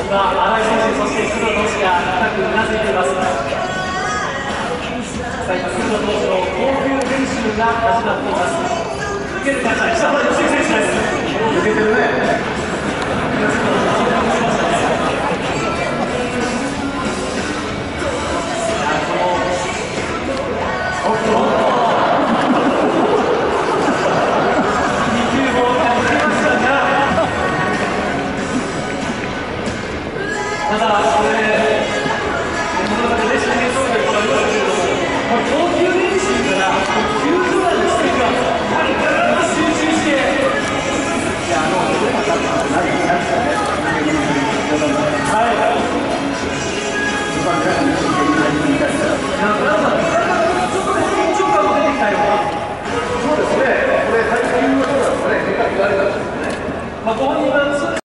今、新井選手、そして工藤投手が深くうなずいています。さあ、今、工藤投手の投球練習が始まっています。受けるキャッチャー、石原良純選手です。受けてるね。ただ、これ、練習にそういうことがありますけれども、投球練習から球場内のステージは、やはりぐっと集中して、いや、これまた、何ですかね、はい。ちょっとね、緊張感も出てきたような。そうですね、これ、配球はどうなんですかね、変化球あれなんですけどね。ご本人は